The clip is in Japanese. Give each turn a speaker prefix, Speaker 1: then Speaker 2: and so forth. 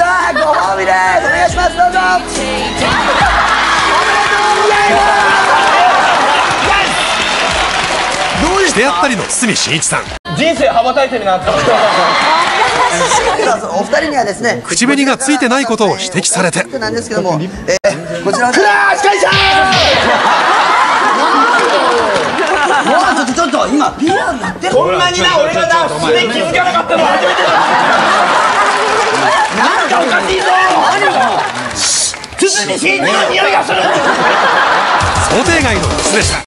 Speaker 1: さあご褒美です。お願いします。どうぞ。おめでとうございます。どう
Speaker 2: してやったりの堤真一さん。
Speaker 3: 人生羽ばたいてるなって思って。
Speaker 1: お二人にはですね、
Speaker 2: 口紅がついてないことを指摘されて
Speaker 1: なんですけども、こちら
Speaker 3: クラー司会者
Speaker 1: ちょっと今 PR になってる。
Speaker 3: こんなにな俺がな素で気づかなかったの初めてだ。なんかおかしいぞ。堤真一の匂いがする。
Speaker 2: 想定外のミスでした。